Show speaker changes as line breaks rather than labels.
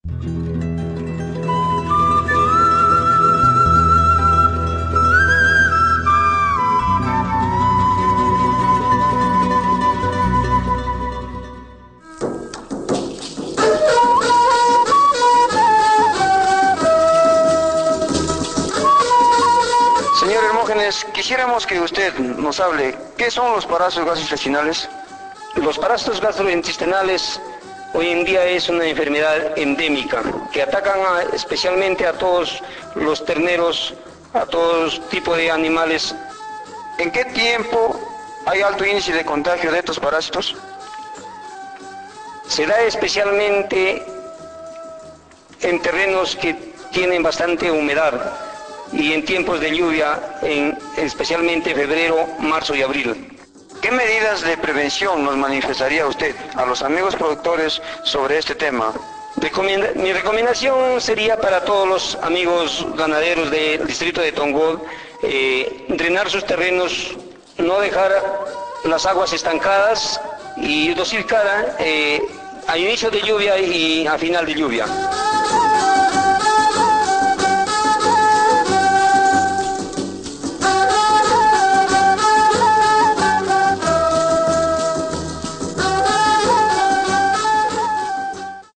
Señor Hermógenes, quisiéramos que usted nos hable, ¿qué son los parásitos gastrointestinales?
Los parásitos gastrointestinales hoy en día es una enfermedad endémica que atacan especialmente a todos los terneros, a todos tipos de animales.
¿En qué tiempo hay alto índice de contagio de estos parásitos?
Se da especialmente en terrenos que tienen bastante humedad y en tiempos de lluvia, especialmente febrero, marzo y abril.
¿Qué medidas de prevención nos manifestaría usted a los amigos productores sobre este tema?
Mi recomendación sería para todos los amigos ganaderos del distrito de Tongod, drenar sus terrenos, no dejar las aguas estancadas y dosificar a inicio de lluvia y a final de lluvia.